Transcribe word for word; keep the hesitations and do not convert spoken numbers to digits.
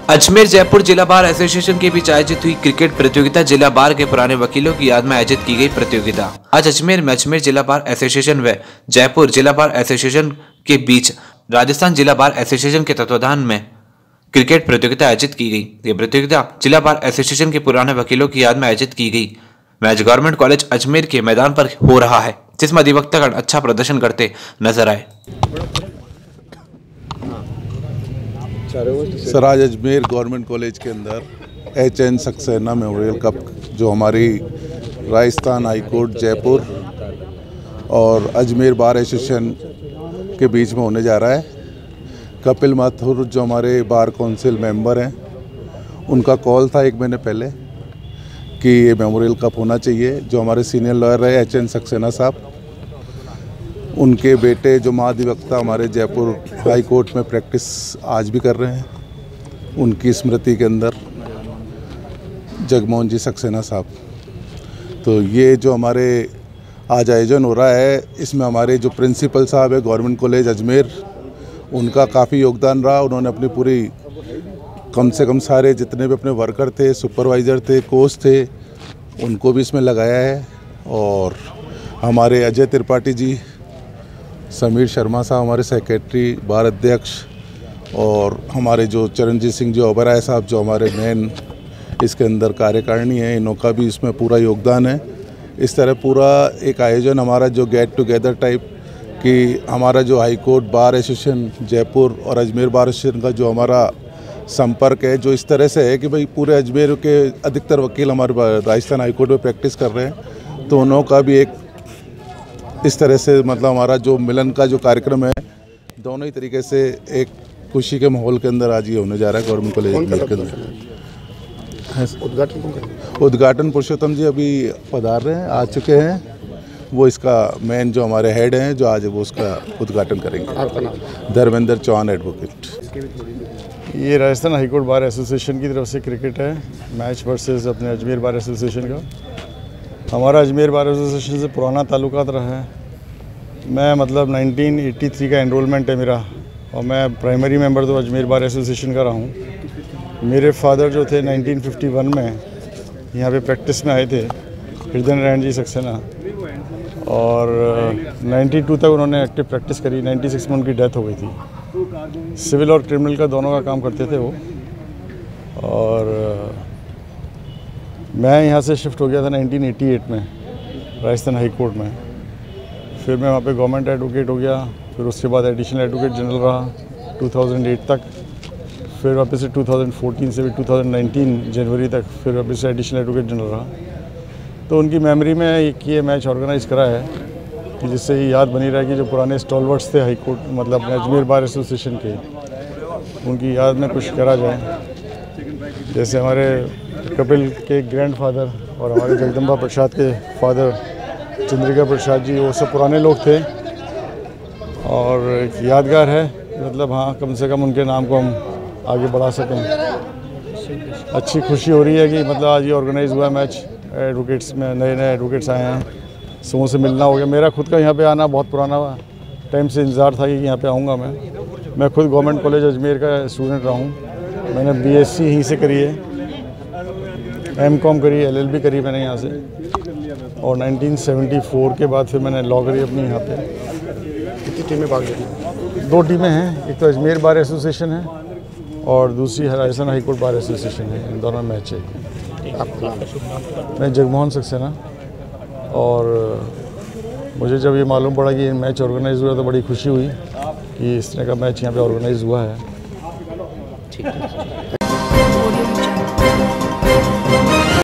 अजमेर जयपुर जिला bar association के बीच आयोजित हुई क्रिकेट प्रतियोगिता। जिला बार के पुराने वकीलों की याद में आयोजित की गई प्रतियोगिता। आज अजमेर में अजमेर जिला बार एसोसिएशन व जयपुर जिला बार एसोसिएशन के बीच राजस्थान जिला बार एसोसिएशन के तत्वाधान में क्रिकेट प्रतियोगिता आयोजित की गई। ये प्रतियोगिता जिला बार एसोसिएशन के पुराने वकीलों की याद में आयोजित की गई। मैच गवर्नमेंट कॉलेज अजमेर के मैदान पर हो रहा है, जिसमें अधिवक्तागण अच्छा प्रदर्शन करते नजर आए। सर, आज अजमेर गवर्नमेंट कॉलेज के अंदर H N Saxena memorial cup जो हमारी राजस्थान हाई कोर्ट जयपुर और अजमेर बार एसोसिएशन के बीच में होने जा रहा है। कपिल माथुर जो हमारे बार काउंसिल मेंबर हैं, उनका कॉल था एक महीने पहले कि ये मेमोरियल कप होना चाहिए। जो हमारे सीनियर लॉयर रहे एच एन सक्सेना साहब, उनके बेटे जो महाधिवक्ता हमारे जयपुर हाई कोर्ट में प्रैक्टिस आज भी कर रहे हैं, उनकी स्मृति के अंदर जगमोहन जी सक्सेना साहब। तो ये जो हमारे आज आयोजन हो रहा है, इसमें हमारे जो प्रिंसिपल साहब है गवर्नमेंट कॉलेज अजमेर, उनका काफ़ी योगदान रहा। उन्होंने अपनी पूरी कम से कम सारे जितने भी अपने वर्कर थे, सुपरवाइज़र थे, कोच थे, उनको भी इसमें लगाया है। और हमारे अजय त्रिपाठी जी, समीर शर्मा साहब हमारे सेक्रेटरी, बार अध्यक्ष, और हमारे जो चरणजीत सिंह जी ओबराय साहब जो हमारे मेन इसके अंदर कार्यकारिणी हैं, इनका भी इसमें पूरा योगदान है। इस तरह पूरा एक आयोजन हमारा जो गेट टुगेदर टाइप कि हमारा जो high court bar association Jaipur और अजमेर बार एसोसिएशन का जो हमारा संपर्क है, जो इस तरह से है कि भाई पूरे अजमेर के अधिकतर वकील हमारे राजस्थान हाई कोर्ट में प्रैक्टिस कर रहे हैं, तो उन्हों का भी एक इस तरह से मतलब हमारा जो मिलन का जो कार्यक्रम है, दोनों ही तरीके से एक खुशी के माहौल के अंदर आज ये होने जा रहा है गवर्नमेंट कॉलेज के अंदर। उद्घाटन उद्घाटन पुरुषोत्तम जी अभी पधार रहे हैं, आ चुके हैं। वो इसका मेन जो हमारे हेड हैं, जो आज वो उसका उद्घाटन करेंगे। धर्मेंद्र चौहान एडवोकेट। ये राजस्थान हाईकोर्ट बार एसोसिएशन की तरफ से क्रिकेट है, मैच वर्सेस अपने अजमेर बार एसोसिएशन का। हमारा अजमेर बार एसोसिएशन से पुराना ताल्लुकात रहा है। मैं मतलब नाइनटीन एटी थ्री का एनरोलमेंट है मेरा, और मैं प्राइमरी मेंबर तो अजमेर बार एसोसिएशन का रहा हूँ। मेरे फादर जो थे नाइनटीन फिफ्टी वन में यहाँ पे प्रैक्टिस में आए थे, हृदय नारायण जी सक्सेना, और नाइन्टी टू तक उन्होंने एक्टिव प्रैक्टिस करी। नाइन्टी सिक्स में उनकी डेथ हो गई थी। सिविल और क्रिमिनल का दोनों का काम करते थे वो। और मैं यहाँ से शिफ्ट हो गया था नाइनटीन एटी एट में राजस्थान हाई कोर्ट में। फिर मैं वहाँ पे गवर्नमेंट एडवोकेट हो गया, फिर उसके बाद एडिशनल एडवोकेट जनरल रहा टू थाउजेंड एट तक। फिर वापस से टू थाउजेंड फोर्टीन से भी टू थाउजेंड नाइनटीन जनवरी तक फिर वापस से एडिशनल एडवोकेट जनरल रहा। तो उनकी मेमोरी में एक ये मैच ऑर्गेनाइज़ करा है कि जिससे ये याद बनी रहे कि जो पुराने स्टॉलवर्ड्स थे हाई कोर्ट मतलब अपने अजमेर बार एसोसिएशन के, उनकी याद में कुछ करा जाए। जैसे हमारे कपिल के ग्रैंडफादर और हमारे जगदम्बा प्रसाद के फादर चंद्रिका प्रसाद जी, वो सब पुराने लोग थे और एक यादगार है। मतलब हाँ, कम से कम उनके नाम को हम आगे बढ़ा सकें। अच्छी खुशी हो रही है कि मतलब आज ये ऑर्गेनाइज़ हुआ मैच। एडवोकेट्स में नए नए एडवोकेट्स आए हैं, सबों से मिलना हो गया। मेरा खुद का यहाँ पे आना बहुत पुराना टाइम से इंतज़ार था कि यहाँ पे आऊँगा मैं। मैं खुद गवर्नमेंट कॉलेज अजमेर का स्टूडेंट रहा हूँ। मैंने बीएससी यहीं से करी है, एम कॉम करी, एलएलबी करी मैंने यहाँ से, और नाइनटीन सेवेंटी फोर के बाद फिर मैंने लॉ करी अपनी यहाँ पे। कितनी टीमें भाग ली? दो टीमें हैं, एक तो अजमेर बार एसोसिएशन है और दूसरी Rajasthan high court bar association है। इन दोनों मैच है। मैं जगमोहन सक्सेना, और मुझे जब ये मालूम पड़ा कि ये मैच ऑर्गेनाइज हुआ तो बड़ी खुशी हुई कि इस तरह का मैच यहाँ पे ऑर्गेनाइज हुआ है। ठीक है।